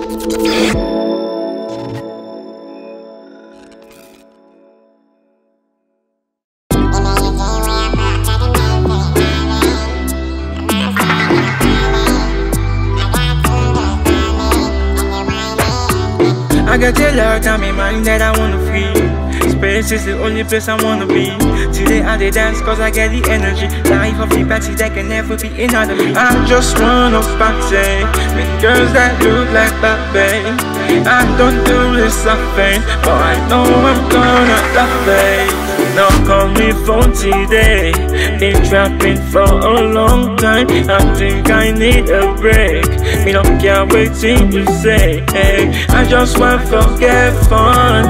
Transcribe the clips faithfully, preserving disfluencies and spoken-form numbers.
I got a lot on my mind that I wanna free. Space is the only place I wanna be. Today I dey dance cause I get the energy. Life of the party that can never be another me. I just wanna party with girls that look like Barbie. I don't do this often, but I know I'm gonna love it. Now call me for today. Been trapping for a long time. I think I need a break. Me don't care waiting to say, hey, I just want to forget fun.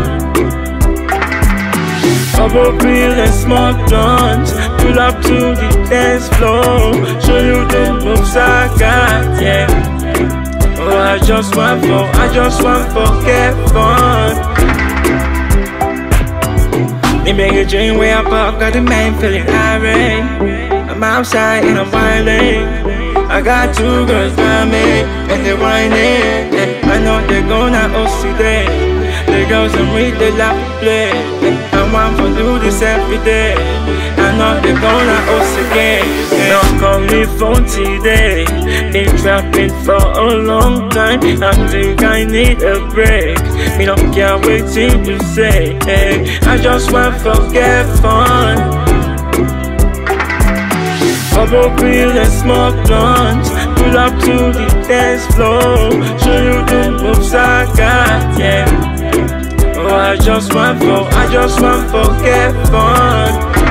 Bubble pill and small blunt. Pull up to the dance floor. Show you the moves I got, yeah. Oh, I just want for, I just want to forget fun. They make a dream way up up, got the man feeling irate. I'm outside and I'm wildin'. I got two girls by me and they're whining. And I know they're gonna O C D. The girls and we they love to play. I want to do this every day. I know they're gonna O C D. Now call me for today. Been trapping for a long time. I think I need a break. Me don't care waiting to say, hey, I just want to forget fun. Bubble pill and small blunt. Pull up to the dance floor. Show you the moves I got, yeah. Oh, I just want for, I just want to forget fun.